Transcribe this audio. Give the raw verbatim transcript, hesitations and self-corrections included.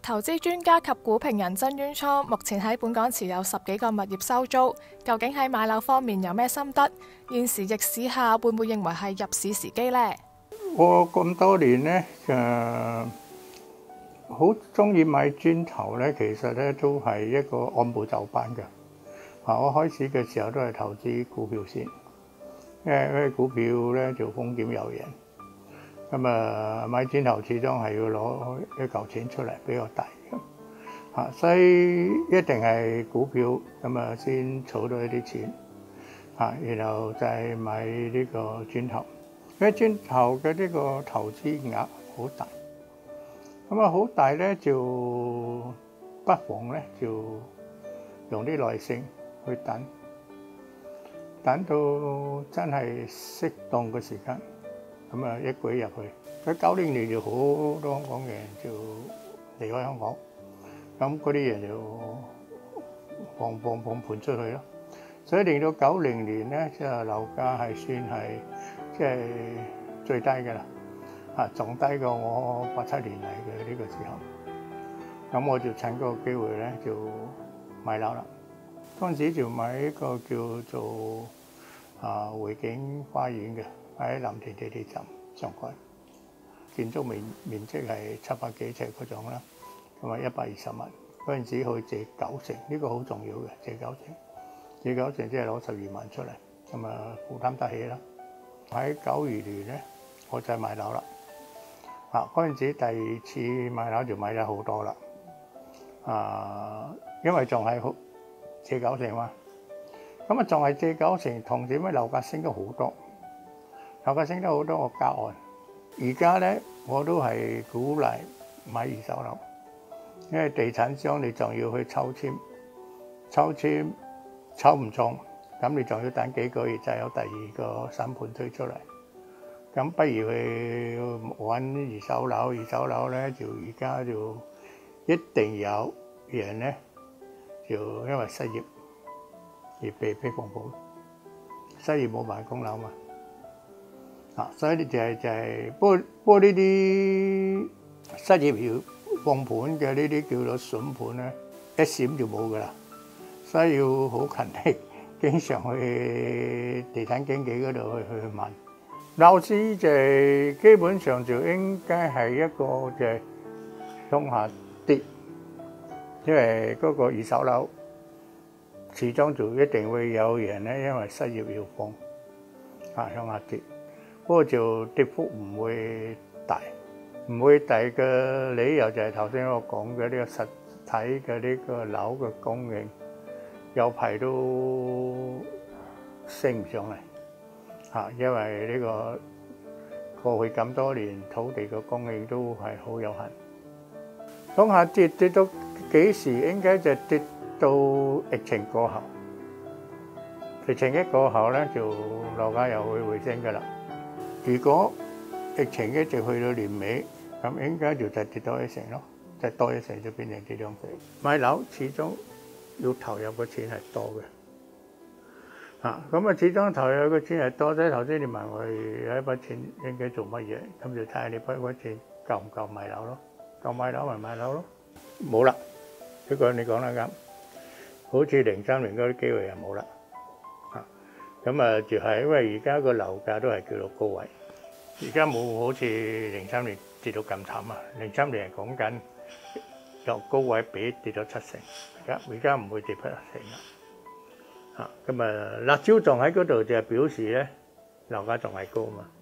投資專家及股評人曾淵滄目前喺本港持有十幾個物業收租，究竟喺買樓方面有咩心得？現時逆市下會唔會認為係入市時機呢？ 我咁多年咧，誒好中意買磚頭咧，其實咧都係一個按部就班嘅。啊，我開始嘅時候都係投資股票先，因為因為股票咧就風險有限。咁啊，買磚頭始終係要攞一嚿錢出嚟比較大嘅，嚇，所以一定係股票咁啊先儲到一啲錢，嚇，然後就係買呢個磚頭。因為磚頭嘅呢個投資額好大，咁啊好大咧就不妨咧就用啲耐性去等，等到真係適當嘅時間。咁啊，一舉入去。喺九零年就好多香港人就離開香港，咁嗰啲人就放放放盤出去咯。所以令到九零年咧，即係樓價係算係即係最低嘅啦，啊，仲低過我八七年嚟嘅呢個時候。咁我就趁嗰個機會咧就買樓啦。嗰陣時就買一個叫做啊匯景花園嘅。喺藍田地鐵站上蓋，建築面面積係七百幾尺嗰種啦，咁啊一百二十萬。嗰陣時可以借九成，呢個好重要嘅，借九成，借九成即係攞十二萬出嚟，咁啊負擔得起啦。喺九二年咧，我就買樓啦。啊，嗰陣時第二次買樓就買咗好多啦，啊，因為仲係好借九成嘛，咁啊仲係借九成，同時咩樓價升咗好多。樓價升得好多，我加按。而家咧，我都係鼓勵買二手樓，因為地產商你仲要去抽籤，抽籤抽唔中，咁你仲要等幾個月就有第二個新盤推出嚟。咁不如去揾二手樓，二手樓咧就而家就一定有人咧，就因為失業而被逼放盤，失業冇辦法供樓嘛。啊，所以就係就係，不過不過呢啲失業要放盤嘅呢啲叫做筍盤咧，一閃就冇噶啦，所以要好勤力，經常去地產經紀嗰度去去問。樓市就係基本上就應該係一個就係向下跌，因為嗰個二手樓始終就一定會有人咧，因為失業要放啊向下跌。不過就跌幅唔會大，唔會大嘅理由就係頭先我講嘅呢個實體嘅呢個樓嘅供應有排都升唔上嚟嚇，因為呢個過去咁多年土地嘅供應都係好有限。向下跌跌到幾時？應該就跌到疫情過後，疫情一過後咧，就樓價又會回升㗎啦。如果疫情一直去到年尾，咁應該就就跌多一成咯，就多一成就變成跌兩成。買樓始終要投入嘅錢係多嘅，嚇咁啊始終投入嘅錢係多啫。頭先你問我有一筆錢應該做乜嘢，咁就睇下你筆筆錢夠唔夠買樓咯，夠買樓咪買樓咯。冇啦，不過你講得啱，好似零三年嗰啲機會又冇啦。咁啊，就係因為而家個樓價都係叫做高位，而家冇好似零三年跌到咁慘啊！零三年係講緊由高位比跌咗七成，而家而家唔會跌七成啦。嚇，咁啊，辣椒仲喺嗰度就係表示咧樓價仲係高嘛。